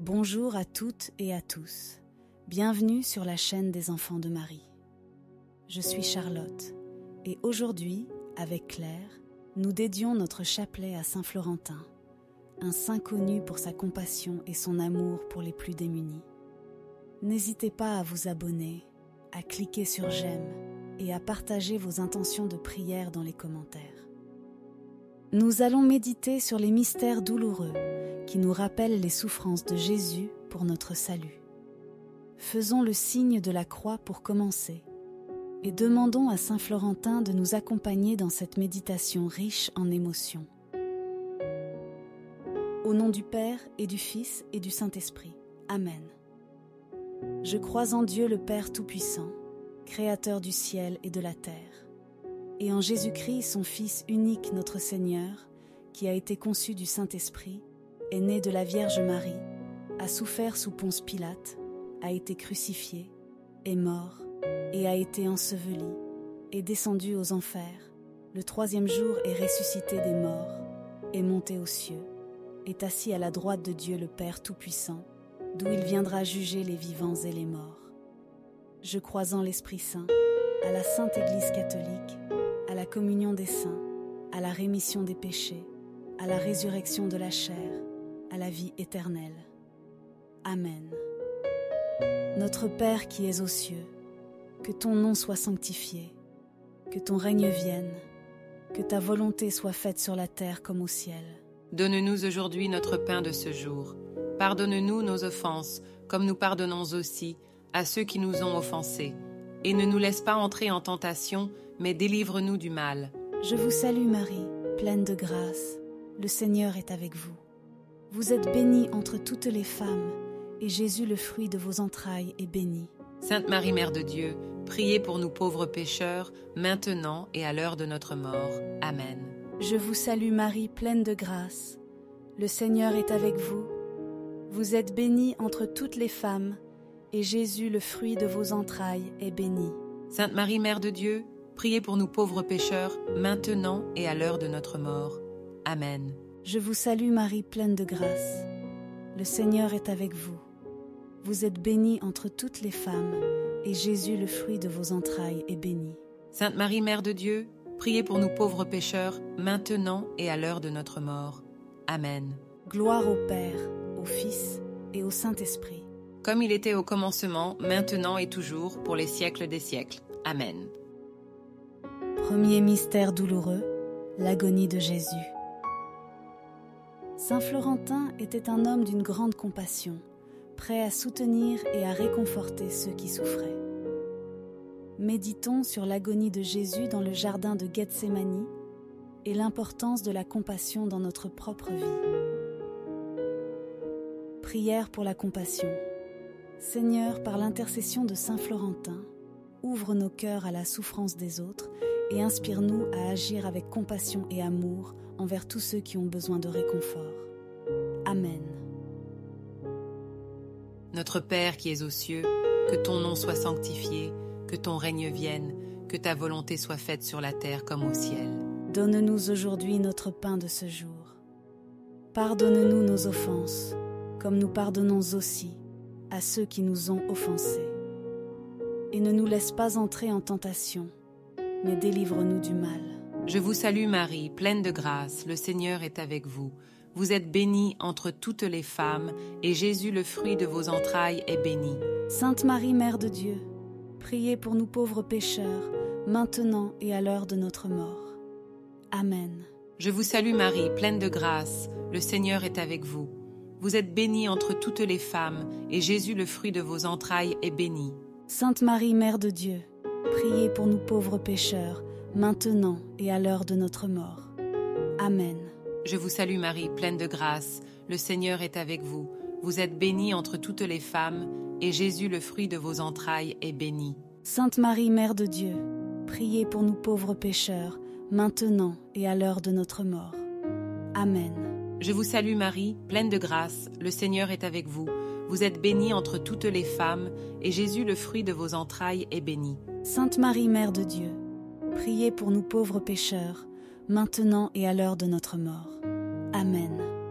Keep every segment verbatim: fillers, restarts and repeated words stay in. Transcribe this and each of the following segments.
Bonjour à toutes et à tous. Bienvenue sur la chaîne des enfants de Marie. Je suis Charlotte et aujourd'hui, avec Claire, nous dédions notre chapelet à Saint Florentin, un saint connu pour sa compassion et son amour pour les plus démunis. N'hésitez pas à vous abonner, à cliquer sur j'aime et à partager vos intentions de prière dans les commentaires. Nous allons méditer sur les mystères douloureux qui nous rappellent les souffrances de Jésus pour notre salut. Faisons le signe de la croix pour commencer et demandons à Saint Florentin de nous accompagner dans cette méditation riche en émotions. Au nom du Père et du Fils et du Saint-Esprit. Amen. Je crois en Dieu le Père Tout-Puissant, Créateur du ciel et de la terre, et en Jésus-Christ, son Fils unique, notre Seigneur, qui a été conçu du Saint-Esprit, est né de la Vierge Marie, a souffert sous Ponce Pilate, a été crucifié, est mort et a été enseveli, est descendu aux enfers, le troisième jour est ressuscité des morts, est monté aux cieux, est assis à la droite de Dieu le Père Tout-Puissant, d'où il viendra juger les vivants et les morts. Je crois en l'Esprit Saint, à la Sainte Église catholique, à la communion des saints, à la rémission des péchés, à la résurrection de la chair, à la vie éternelle. Amen. Notre Père qui es aux cieux, que ton nom soit sanctifié, que ton règne vienne, que ta volonté soit faite sur la terre comme au ciel. Donne-nous aujourd'hui notre pain de ce jour. Pardonne-nous nos offenses, comme nous pardonnons aussi à ceux qui nous ont offensés. Et ne nous laisse pas entrer en tentation, mais délivre-nous du mal. Je vous salue Marie, pleine de grâce. Le Seigneur est avec vous. Vous êtes bénie entre toutes les femmes, et Jésus, le fruit de vos entrailles, est béni. Sainte Marie, Mère de Dieu, priez pour nous pauvres pécheurs, maintenant et à l'heure de notre mort. Amen. Je vous salue Marie, pleine de grâce. Le Seigneur est avec vous. Vous êtes bénie entre toutes les femmes, et Jésus, le fruit de vos entrailles, est béni. Sainte Marie, Mère de Dieu, priez pour nous pauvres pécheurs, maintenant et à l'heure de notre mort. Amen. Je vous salue Marie, pleine de grâce. Le Seigneur est avec vous. Vous êtes bénie entre toutes les femmes, et Jésus, le fruit de vos entrailles, est béni. Sainte Marie, Mère de Dieu, priez pour nous pauvres pécheurs, maintenant et à l'heure de notre mort. Amen. Gloire au Père, au Fils et au Saint-Esprit. Comme il était au commencement, maintenant et toujours, pour les siècles des siècles. Amen. Premier mystère douloureux, l'agonie de Jésus. Saint Florentin était un homme d'une grande compassion, prêt à soutenir et à réconforter ceux qui souffraient. Méditons sur l'agonie de Jésus dans le jardin de Gethsémani et l'importance de la compassion dans notre propre vie. Prière pour la compassion. Seigneur, par l'intercession de Saint Florentin, ouvre nos cœurs à la souffrance des autres et inspire-nous à agir avec compassion et amour envers tous ceux qui ont besoin de réconfort. Amen. Notre Père qui es aux cieux, que ton nom soit sanctifié, que ton règne vienne, que ta volonté soit faite sur la terre comme au ciel. Donne-nous aujourd'hui notre pain de ce jour. Pardonne-nous nos offenses, comme nous pardonnons aussi à ceux qui nous ont offensés. Et ne nous laisse pas entrer en tentation, mais délivre-nous du mal. Je vous salue Marie, pleine de grâce, le Seigneur est avec vous. Vous êtes bénie entre toutes les femmes, et Jésus, le fruit de vos entrailles, est béni. Sainte Marie, Mère de Dieu, priez pour nous pauvres pécheurs, maintenant et à l'heure de notre mort. Amen. Je vous salue Marie, pleine de grâce, le Seigneur est avec vous. Vous êtes bénie entre toutes les femmes, et Jésus, le fruit de vos entrailles, est béni. Sainte Marie, Mère de Dieu, priez pour nous pauvres pécheurs, maintenant et à l'heure de notre mort. Amen. Je vous salue Marie, pleine de grâce, le Seigneur est avec vous. Vous êtes bénie entre toutes les femmes, et Jésus, le fruit de vos entrailles, est béni. Sainte Marie, Mère de Dieu, priez pour nous pauvres pécheurs, maintenant et à l'heure de notre mort. Amen. Je vous salue Marie, pleine de grâce, le Seigneur est avec vous. Vous êtes bénie entre toutes les femmes, et Jésus, le fruit de vos entrailles, est béni. Sainte Marie, Mère de Dieu, priez pour nous pauvres pécheurs, maintenant et à l'heure de notre mort. Amen.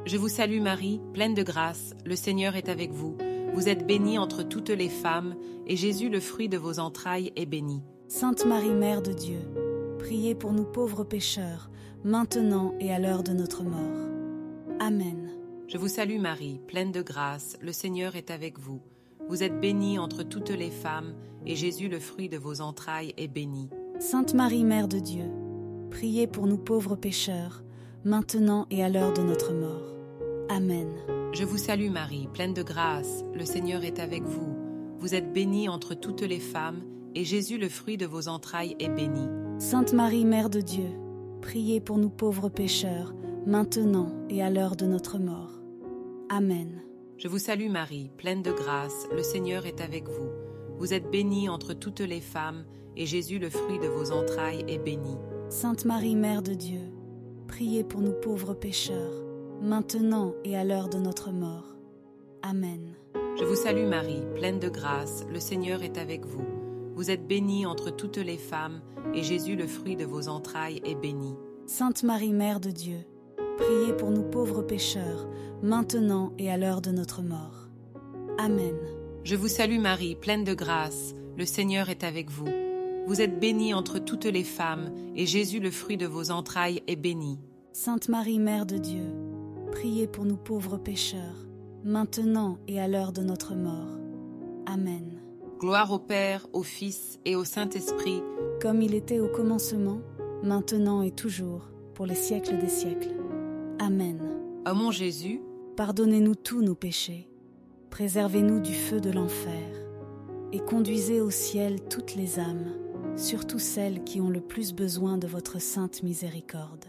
Je vous salue Marie, pleine de grâce, le Seigneur est avec vous. Vous êtes bénie entre toutes les femmes, et Jésus, le fruit de vos entrailles, est béni. Sainte Marie, Mère de Dieu, priez pour nous pauvres pécheurs, maintenant et à l'heure de notre mort. Amen. Je vous salue Marie, pleine de grâce, le Seigneur est avec vous. Vous êtes bénie entre toutes les femmes, et Jésus, le fruit de vos entrailles, est béni. Sainte Marie, Mère de Dieu, priez pour nous pauvres pécheurs, maintenant et à l'heure de notre mort. Amen. Je vous salue Marie, pleine de grâce, le Seigneur est avec vous. Vous êtes bénie entre toutes les femmes, et Jésus, le fruit de vos entrailles, est béni. Sainte Marie, Mère de Dieu, priez pour nous pauvres pécheurs, maintenant et à l'heure de notre mort. Amen. Je vous salue Marie, pleine de grâce, le Seigneur est avec vous. Vous êtes bénie entre toutes les femmes, et Jésus, le fruit de vos entrailles, est béni. Sainte Marie, Mère de Dieu, priez pour nous pauvres pécheurs, maintenant et à l'heure de notre mort. Amen. Je vous salue Marie, pleine de grâce, le Seigneur est avec vous. Vous êtes bénie entre toutes les femmes, et Jésus, le fruit de vos entrailles, est béni. Sainte Marie, Mère de Dieu, priez pour nous pauvres pécheurs, maintenant et à l'heure de notre mort. Amen. Je vous salue Marie, pleine de grâce, le Seigneur est avec vous. Vous êtes bénie entre toutes les femmes, et Jésus, le fruit de vos entrailles, est béni. Sainte Marie, Mère de Dieu, priez pour nous pauvres pécheurs, maintenant et à l'heure de notre mort. Amen. Gloire au Père, au Fils et au Saint-Esprit, comme il était au commencement, maintenant et toujours, pour les siècles des siècles. Amen. Ô mon Jésus, pardonnez-nous tous nos péchés, préservez-nous du feu de l'enfer, et conduisez au ciel toutes les âmes, surtout celles qui ont le plus besoin de votre sainte miséricorde.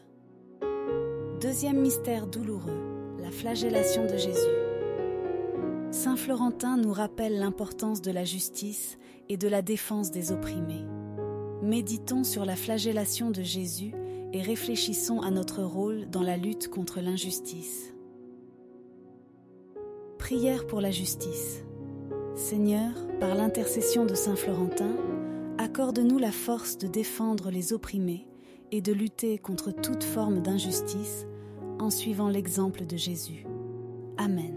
Deuxième mystère douloureux, la flagellation de Jésus. Saint Florentin nous rappelle l'importance de la justice et de la défense des opprimés. Méditons sur la flagellation de Jésus et réfléchissons à notre rôle dans la lutte contre l'injustice. Prière pour la justice. Seigneur, par l'intercession de Saint Florentin, accorde-nous la force de défendre les opprimés et de lutter contre toute forme d'injustice en suivant l'exemple de Jésus. Amen.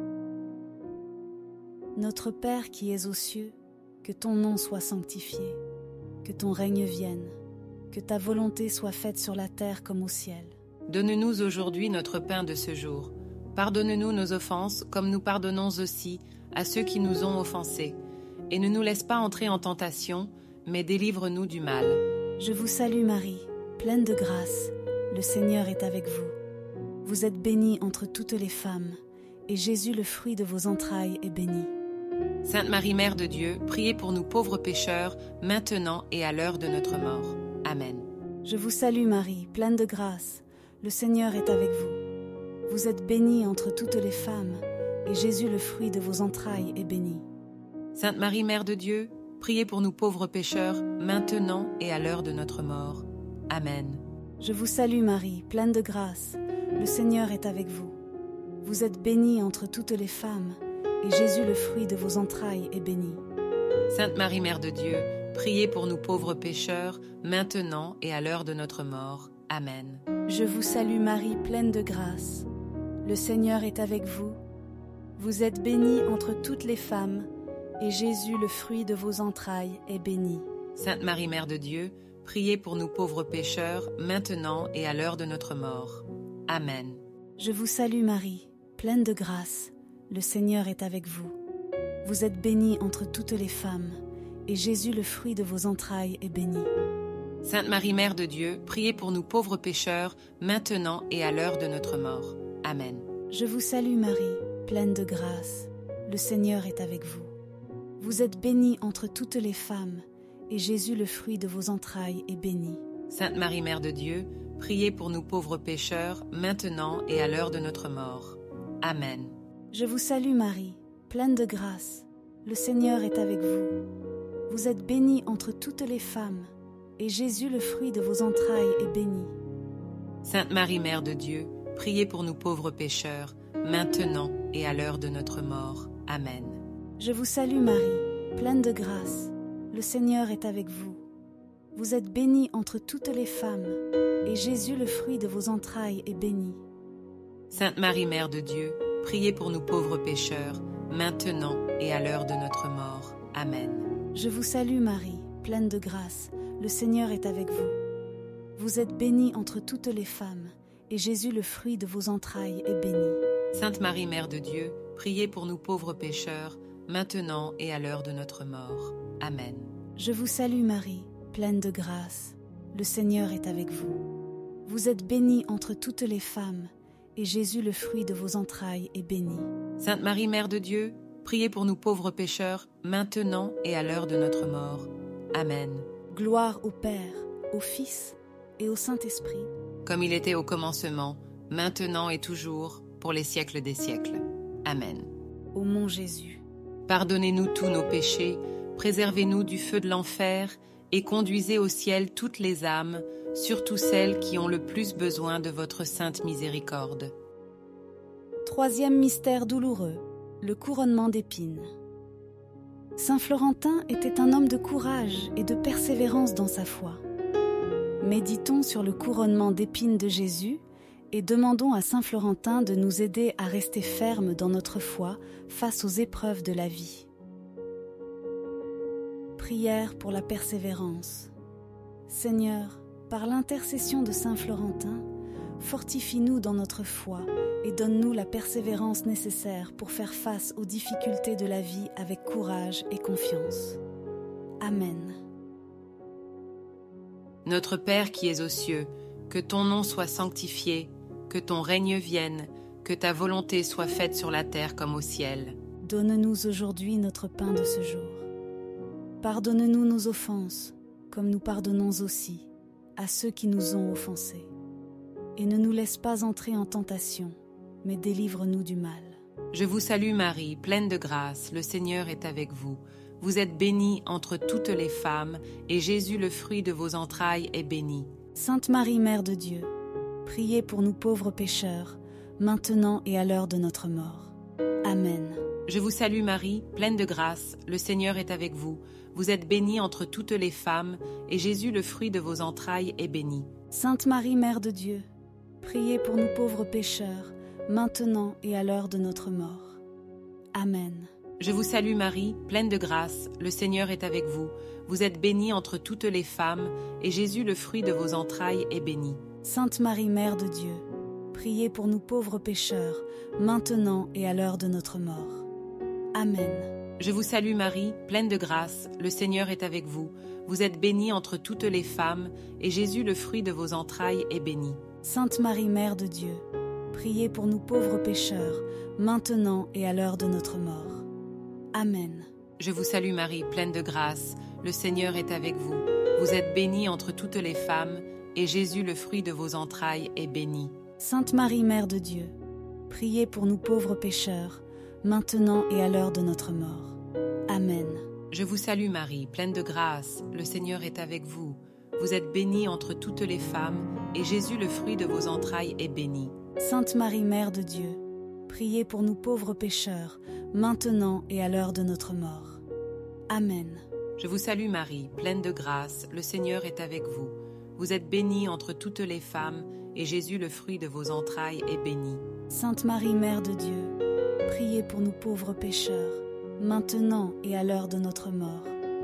Notre Père qui es aux cieux, que ton nom soit sanctifié, que ton règne vienne, que ta volonté soit faite sur la terre comme au ciel. Donne-nous aujourd'hui notre pain de ce jour. Pardonne-nous nos offenses, comme nous pardonnons aussi à ceux qui nous ont offensés. Et ne nous laisse pas entrer en tentation, mais délivre-nous du mal. Je vous salue Marie, pleine de grâce, le Seigneur est avec vous. Vous êtes bénie entre toutes les femmes, et Jésus, le fruit de vos entrailles, est béni. Sainte Marie, Mère de Dieu, priez pour nous pauvres pécheurs, maintenant et à l'heure de notre mort. Amen. Je vous salue Marie, pleine de grâce, le Seigneur est avec vous. Vous êtes bénie entre toutes les femmes, et Jésus, le fruit de vos entrailles, est béni. Sainte Marie, Mère de Dieu, priez pour nous pauvres pécheurs, maintenant et à l'heure de notre mort. Amen. Je vous salue Marie, pleine de grâce, le Seigneur est avec vous. Vous êtes bénie entre toutes les femmes, et Jésus, le fruit de vos entrailles, est béni. Sainte Marie, Mère de Dieu, priez pour nous pauvres pécheurs, maintenant et à l'heure de notre mort. Amen. Je vous salue Marie, pleine de grâce. Le Seigneur est avec vous. Vous êtes bénie entre toutes les femmes, et Jésus, le fruit de vos entrailles, est béni. Sainte Marie, Mère de Dieu, priez pour nous pauvres pécheurs, maintenant et à l'heure de notre mort. Amen. Je vous salue Marie, pleine de grâce. Le Seigneur est avec vous. Vous êtes bénie entre toutes les femmes, et Jésus, le fruit de vos entrailles, est béni. Sainte Marie, Mère de Dieu, priez pour nous pauvres pécheurs, maintenant et à l'heure de notre mort. Amen. Je vous salue Marie, pleine de grâce. Le Seigneur est avec vous. Vous êtes bénie entre toutes les femmes, et Jésus, le fruit de vos entrailles, est béni. Sainte Marie, Mère de Dieu, priez pour nous pauvres pécheurs, maintenant et à l'heure de notre mort. Amen. Je vous salue Marie, pleine de grâce. Le Seigneur est avec vous. Vous êtes bénie entre toutes les femmes, et Jésus, le fruit de vos entrailles, est béni. Sainte Marie, Mère de Dieu, priez pour nous pauvres pécheurs, maintenant et à l'heure de notre mort. Amen. Je vous salue Marie, pleine de grâce. Le Seigneur est avec vous. Vous êtes bénie entre toutes les femmes, et Jésus, le fruit de vos entrailles, est béni. Sainte Marie, Mère de Dieu, priez pour nous pauvres pécheurs, maintenant et à l'heure de notre mort. Amen. Je vous salue Marie, pleine de grâce, le Seigneur est avec vous. Vous êtes bénie entre toutes les femmes, et Jésus, le fruit de vos entrailles, est béni. Sainte Marie, Mère de Dieu, priez pour nous pauvres pécheurs, maintenant et à l'heure de notre mort. Amen. Je vous salue Marie, pleine de grâce, le Seigneur est avec vous. Vous êtes bénie entre toutes les femmes, et Jésus, le fruit de vos entrailles, est béni. Sainte Marie, Mère de Dieu, priez pour nous pauvres pécheurs, maintenant et à l'heure de notre mort. Amen. Gloire au Père, au Fils et au Saint-Esprit, comme il était au commencement, maintenant et toujours, pour les siècles des siècles. Amen. Ô mon Jésus, pardonnez-nous tous nos péchés, préservez-nous du feu de l'enfer et conduisez au ciel toutes les âmes, surtout celles qui ont le plus besoin de votre sainte miséricorde. Troisième mystère douloureux, le couronnement d'épines. Saint Florentin était un homme de courage et de persévérance dans sa foi. Méditons sur le couronnement d'épines de Jésus et demandons à Saint Florentin de nous aider à rester fermes dans notre foi face aux épreuves de la vie. Prière pour la persévérance. Seigneur, par l'intercession de Saint Florentin, fortifie-nous dans notre foi et donne-nous la persévérance nécessaire pour faire face aux difficultés de la vie avec courage et confiance. Amen. Notre Père qui es aux cieux, que ton nom soit sanctifié, que ton règne vienne, que ta volonté soit faite sur la terre comme au ciel. Donne-nous aujourd'hui notre pain de ce jour. Pardonne-nous nos offenses, comme nous pardonnons aussi à ceux qui nous ont offensés. Et ne nous laisse pas entrer en tentation, mais délivre-nous du mal. Je vous salue Marie, pleine de grâce, le Seigneur est avec vous. Vous êtes bénie entre toutes les femmes, et Jésus, le fruit de vos entrailles, est béni. Sainte Marie, Mère de Dieu, priez pour nous pauvres pécheurs, maintenant et à l'heure de notre mort. Amen. Je vous salue Marie, pleine de grâce, le Seigneur est avec vous. Vous êtes bénie entre toutes les femmes, et Jésus, le fruit de vos entrailles, est béni. Sainte Marie, Mère de Dieu, priez pour nous pauvres pécheurs, maintenant et à l'heure de notre mort. Amen. Je vous salue Marie, pleine de grâce, le Seigneur est avec vous. Vous êtes bénie entre toutes les femmes, et Jésus, le fruit de vos entrailles, est béni. Sainte Marie, Mère de Dieu, priez pour nous pauvres pécheurs, maintenant et à l'heure de notre mort. Amen. Je vous salue Marie, pleine de grâce, le Seigneur est avec vous. Vous êtes bénie entre toutes les femmes, et Jésus, le fruit de vos entrailles, est béni. Sainte Marie, Mère de Dieu, priez pour nous pauvres pécheurs, maintenant et à l'heure de notre mort. Amen. Je vous salue Marie, pleine de grâce, le Seigneur est avec vous. Vous êtes bénie entre toutes les femmes, et Jésus, le fruit de vos entrailles, est béni. Sainte Marie, Mère de Dieu, priez pour nous pauvres pécheurs, maintenant et à l'heure de notre mort. Amen. Je vous salue Marie, pleine de grâce, le Seigneur est avec vous. Vous êtes bénie entre toutes les femmes, et Jésus, le fruit de vos entrailles, est béni. Sainte Marie, Mère de Dieu, priez pour nous pauvres pécheurs, maintenant et à l'heure de notre mort. Amen. Je vous salue Marie, pleine de grâce, le Seigneur est avec vous. Vous êtes bénie entre toutes les femmes, et Jésus, le fruit de vos entrailles, est béni. Sainte Marie, Mère de Dieu, priez pour nous pauvres pécheurs, maintenant et à l'heure de notre mort.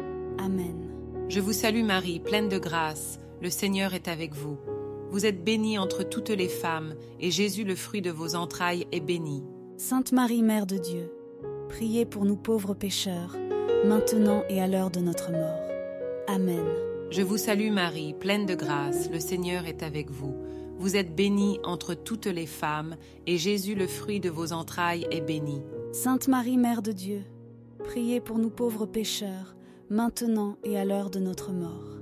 Amen. Je vous salue Marie, pleine de grâce, le Seigneur est avec vous. Vous êtes bénie entre toutes les femmes, et Jésus, le fruit de vos entrailles, est béni. Sainte Marie, Mère de Dieu, priez pour nous pauvres pécheurs, maintenant et à l'heure de notre mort. Amen. Je vous salue Marie, pleine de grâce, le Seigneur est avec vous. Vous êtes bénie entre toutes les femmes, et Jésus, le fruit de vos entrailles, est béni. Sainte Marie, Mère de Dieu, priez pour nous pauvres pécheurs, maintenant et à l'heure de notre mort.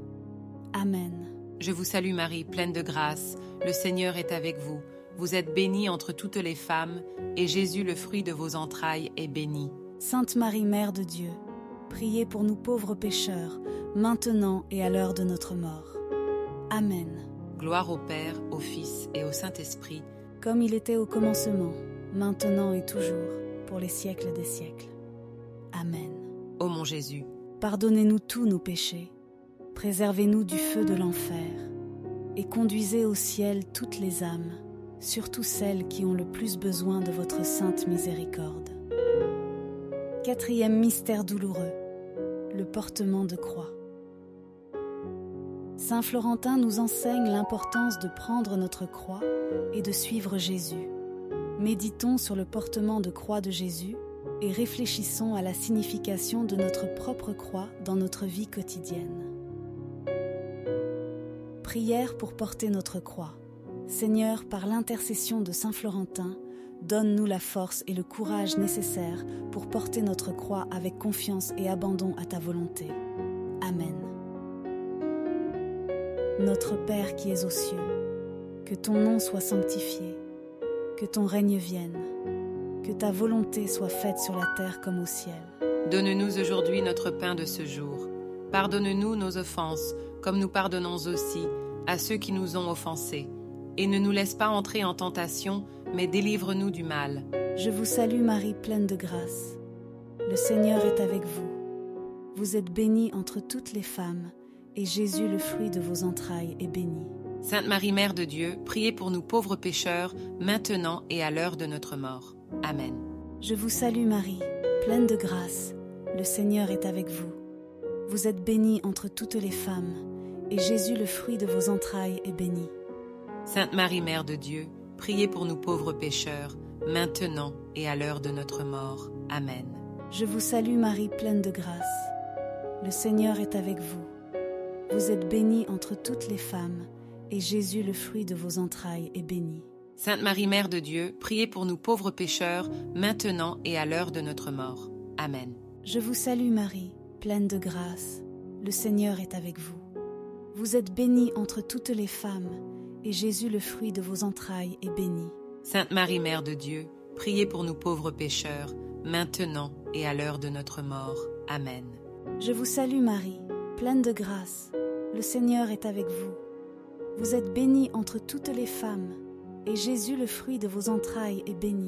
Amen. Je vous salue Marie, pleine de grâce, le Seigneur est avec vous. Vous êtes bénie entre toutes les femmes, et Jésus, le fruit de vos entrailles, est béni. Sainte Marie, Mère de Dieu, priez pour nous pauvres pécheurs, maintenant et à l'heure de notre mort. Amen. Gloire au Père, au Fils et au Saint-Esprit, comme il était au commencement, maintenant et toujours, pour les siècles des siècles. Amen. Ô mon Jésus, pardonnez-nous tous nos péchés, préservez-nous du feu de l'enfer, et conduisez au ciel toutes les âmes, surtout celles qui ont le plus besoin de votre sainte miséricorde. Quatrième mystère douloureux, le portement de croix. Saint Florentin nous enseigne l'importance de prendre notre croix et de suivre Jésus. Méditons sur le portement de croix de Jésus et réfléchissons à la signification de notre propre croix dans notre vie quotidienne. Prière pour porter notre croix. Seigneur, par l'intercession de Saint Florentin, donne-nous la force et le courage nécessaires pour porter notre croix avec confiance et abandon à ta volonté. Amen. Notre Père qui es aux cieux, que ton nom soit sanctifié, que ton règne vienne, que ta volonté soit faite sur la terre comme au ciel. Donne-nous aujourd'hui notre pain de ce jour. Pardonne-nous nos offenses, comme nous pardonnons aussi à ceux qui nous ont offensés. Et ne nous laisse pas entrer en tentation, mais délivre-nous du mal. Je vous salue Marie, pleine de grâce. Le Seigneur est avec vous. Vous êtes bénie entre toutes les femmes, et Jésus, le fruit de vos entrailles, est béni. Sainte Marie, Mère de Dieu, priez pour nous pauvres pécheurs, maintenant et à l'heure de notre mort. Amen. Je vous salue Marie, pleine de grâce. Le Seigneur est avec vous. Vous êtes bénie entre toutes les femmes, et Jésus, le fruit de vos entrailles, est béni. Sainte Marie, Mère de Dieu, priez pour nous pauvres pécheurs, maintenant et à l'heure de notre mort. Amen. Je vous salue Marie, pleine de grâce. Le Seigneur est avec vous. Vous êtes bénie entre toutes les femmes, et Jésus, le fruit de vos entrailles, est béni. Sainte Marie, Mère de Dieu, priez pour nous pauvres pécheurs, maintenant et à l'heure de notre mort. Amen. Je vous salue Marie, pleine de grâce. Le Seigneur est avec vous. Vous êtes bénie entre toutes les femmes, et Jésus, le fruit de vos entrailles, est béni. Sainte Marie, Mère de Dieu, priez pour nous pauvres pécheurs, maintenant et à l'heure de notre mort. Amen. Je vous salue Marie, pleine de grâce. Le Seigneur est avec vous. Vous êtes bénie entre toutes les femmes, et Jésus, le fruit de vos entrailles, est béni.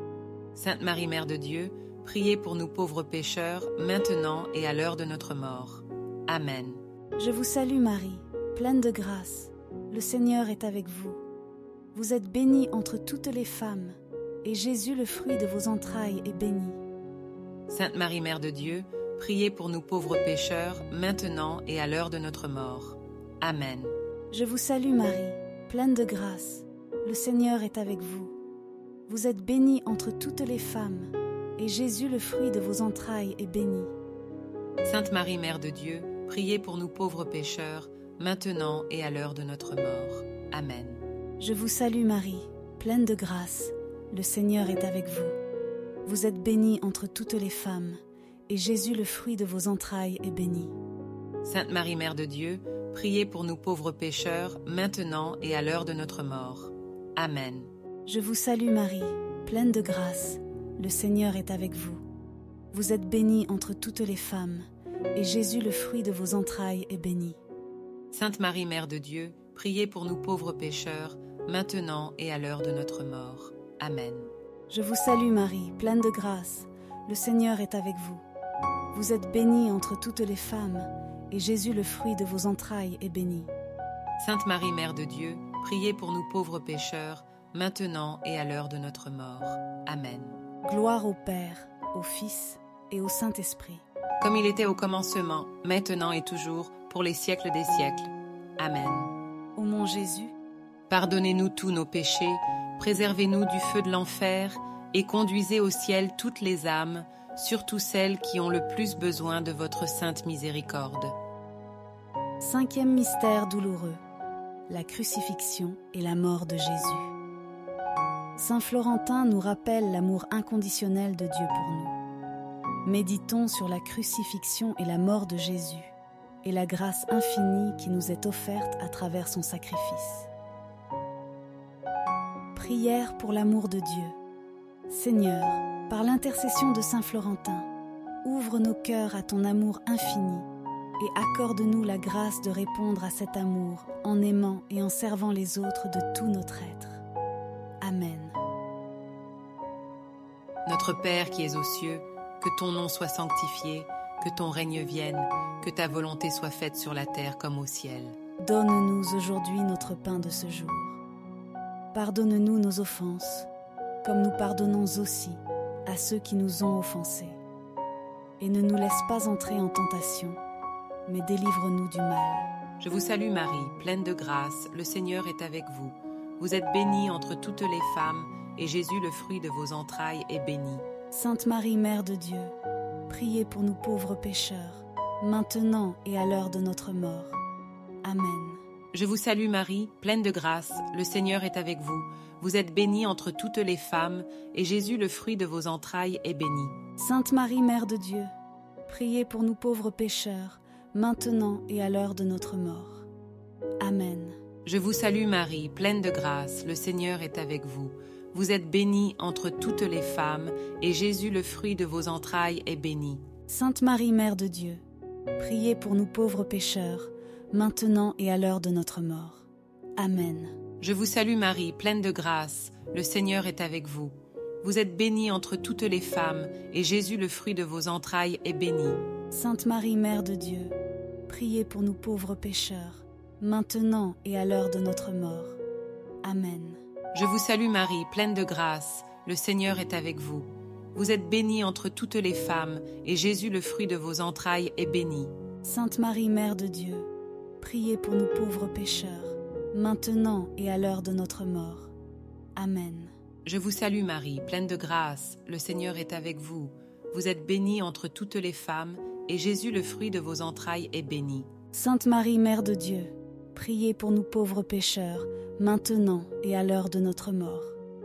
Sainte Marie, Mère de Dieu, priez pour nous pauvres pécheurs, maintenant et à l'heure de notre mort. Amen. Je vous salue Marie, pleine de grâce. Le Seigneur est avec vous. Vous êtes bénie entre toutes les femmes, et Jésus, le fruit de vos entrailles, est béni. Sainte Marie, Mère de Dieu, priez pour nous pauvres pécheurs, maintenant et à l'heure de notre mort. Amen. Je vous salue Marie, pleine de grâce. Le Seigneur est avec vous. Vous êtes bénie entre toutes les femmes, et Jésus, le fruit de vos entrailles, est béni. Sainte Marie, Mère de Dieu, priez pour nous pauvres pécheurs, maintenant et à l'heure de notre mort. Amen. Je vous salue Marie, pleine de grâce. Le Seigneur est avec vous. Vous êtes bénie entre toutes les femmes, et Jésus, le fruit de vos entrailles, est béni. Sainte Marie, Mère de Dieu, priez pour nous pauvres pécheurs, maintenant et à l'heure de notre mort. Amen. Je vous salue Marie, pleine de grâce. Le Seigneur est avec vous. Vous êtes bénie entre toutes les femmes, et Jésus, le fruit de vos entrailles, est béni. Sainte Marie, Mère de Dieu, priez pour nous pauvres pécheurs, maintenant et à l'heure de notre mort. Amen. Je vous salue Marie, pleine de grâce. Le Seigneur est avec vous. Vous êtes bénie entre toutes les femmes, et Jésus, le fruit de vos entrailles, est béni. Sainte Marie, Mère de Dieu, priez pour nous pauvres pécheurs, maintenant et à l'heure de notre mort. Amen. Gloire au Père, au Fils et au Saint-Esprit. Comme il était au commencement, maintenant et toujours, pour les siècles des siècles. Amen. Ô mon Jésus, pardonnez-nous tous nos péchés, préservez-nous du feu de l'enfer, et conduisez au ciel toutes les âmes, surtout celles qui ont le plus besoin de votre sainte miséricorde. Cinquième mystère douloureux, la crucifixion et la mort de Jésus. Saint Florentin nous rappelle l'amour inconditionnel de Dieu pour nous. Méditons sur la crucifixion et la mort de Jésus, et la grâce infinie qui nous est offerte à travers son sacrifice. Prière pour l'amour de Dieu. Seigneur, par l'intercession de Saint Florentin, ouvre nos cœurs à ton amour infini et accorde-nous la grâce de répondre à cet amour en aimant et en servant les autres de tout notre être. Amen. Notre Père qui es aux cieux, que ton nom soit sanctifié, que ton règne vienne, que ta volonté soit faite sur la terre comme au ciel. Donne-nous aujourd'hui notre pain de ce jour. Pardonne-nous nos offenses, comme nous pardonnons aussi à ceux qui nous ont offensés. Et ne nous laisse pas entrer en tentation, mais délivre-nous du mal. Je vous salue Marie, pleine de grâce, le Seigneur est avec vous. Vous êtes bénie entre toutes les femmes, et Jésus, le fruit de vos entrailles, est béni. Sainte Marie, Mère de Dieu, priez pour nous pauvres pécheurs, maintenant et à l'heure de notre mort. Amen. Je vous salue Marie, pleine de grâce, le Seigneur est avec vous. Vous êtes bénie entre toutes les femmes, et Jésus, le fruit de vos entrailles, est béni. Sainte Marie, Mère de Dieu, priez pour nous pauvres pécheurs, maintenant et à l'heure de notre mort. Amen. Je vous salue Marie, pleine de grâce, le Seigneur est avec vous. Vous êtes bénie entre toutes les femmes, et Jésus, le fruit de vos entrailles, est béni. Sainte Marie, Mère de Dieu, priez pour nous pauvres pécheurs, maintenant et à l'heure de notre mort. Amen. Je vous salue Marie, pleine de grâce, le Seigneur est avec vous. Vous êtes bénie entre toutes les femmes, et Jésus, le fruit de vos entrailles, est béni. Sainte Marie, Mère de Dieu, priez pour nous pauvres pécheurs, maintenant et à l'heure de notre mort. Amen. Je vous salue Marie, pleine de grâce, le Seigneur est avec vous. Vous êtes bénie entre toutes les femmes, et Jésus, le fruit de vos entrailles, est béni. Sainte Marie, Mère de Dieu, priez pour nous pauvres pécheurs, maintenant et à l'heure de notre mort. Amen. Je vous salue Marie, pleine de grâce, le Seigneur est avec vous. Vous êtes bénie entre toutes les femmes, et Jésus, le fruit de vos entrailles, est béni. Sainte Marie, Mère de Dieu, priez pour nous pauvres pécheurs, maintenant et à l'heure de notre mort.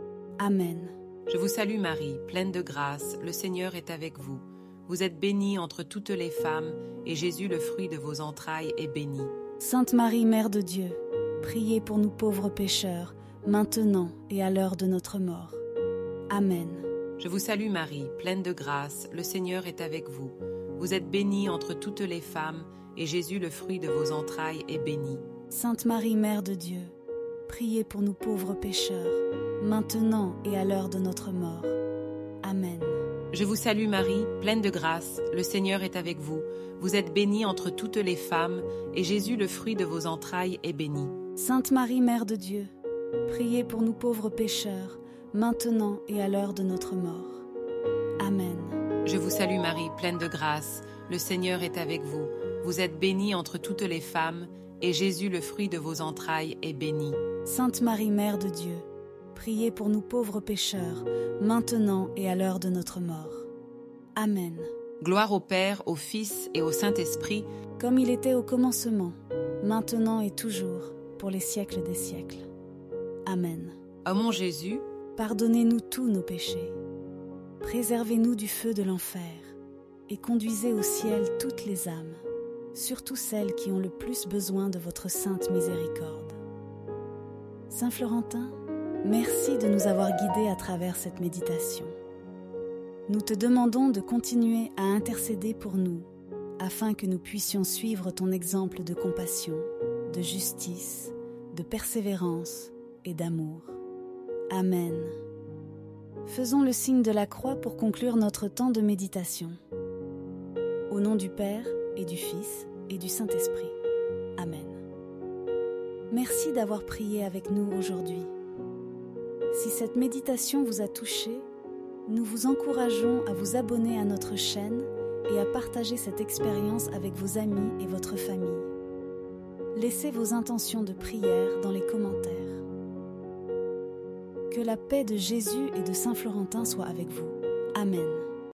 Amen. Je vous salue Marie, pleine de grâce, le Seigneur est avec vous. Vous êtes bénie entre toutes les femmes, et Jésus, le fruit de vos entrailles, est béni. Sainte Marie, Mère de Dieu, priez pour nous pauvres pécheurs, maintenant et à l'heure de notre mort. Amen. Je vous salue Marie, pleine de grâce, le Seigneur est avec vous. Vous êtes bénie entre toutes les femmes, et Jésus, le fruit de vos entrailles, est béni. Sainte Marie, Mère de Dieu, priez pour nous pauvres pécheurs, maintenant et à l'heure de notre mort. Amen. Je vous salue Marie, pleine de grâce, le Seigneur est avec vous. Vous êtes bénie entre toutes les femmes, et Jésus, le fruit de vos entrailles, est béni. Sainte Marie, Mère de Dieu, priez pour nous pauvres pécheurs, maintenant et à l'heure de notre mort. Amen. Je vous salue Marie, pleine de grâce, le Seigneur est avec vous. Vous êtes bénie entre toutes les femmes, et Jésus, le fruit de vos entrailles, est béni. Sainte Marie, Mère de Dieu, priez pour nous pauvres pécheurs, maintenant et à l'heure de notre mort. Amen. Gloire au Père, au Fils et au Saint-Esprit, comme il était au commencement, maintenant et toujours, pour les siècles des siècles. Amen. Ô mon Jésus, pardonnez-nous tous nos péchés, préservez-nous du feu de l'enfer, et conduisez au ciel toutes les âmes, surtout celles qui ont le plus besoin de votre sainte miséricorde. Saint Florentin, merci de nous avoir guidés à travers cette méditation. Nous te demandons de continuer à intercéder pour nous, afin que nous puissions suivre ton exemple de compassion, de justice, de persévérance et d'amour. Amen. Faisons le signe de la croix pour conclure notre temps de méditation. Au nom du Père et du Fils et du Saint-Esprit. Amen. Merci d'avoir prié avec nous aujourd'hui. Si cette méditation vous a touché, nous vous encourageons à vous abonner à notre chaîne et à partager cette expérience avec vos amis et votre famille. Laissez vos intentions de prière dans les commentaires. Que la paix de Jésus et de Saint Florentin soit avec vous. Amen.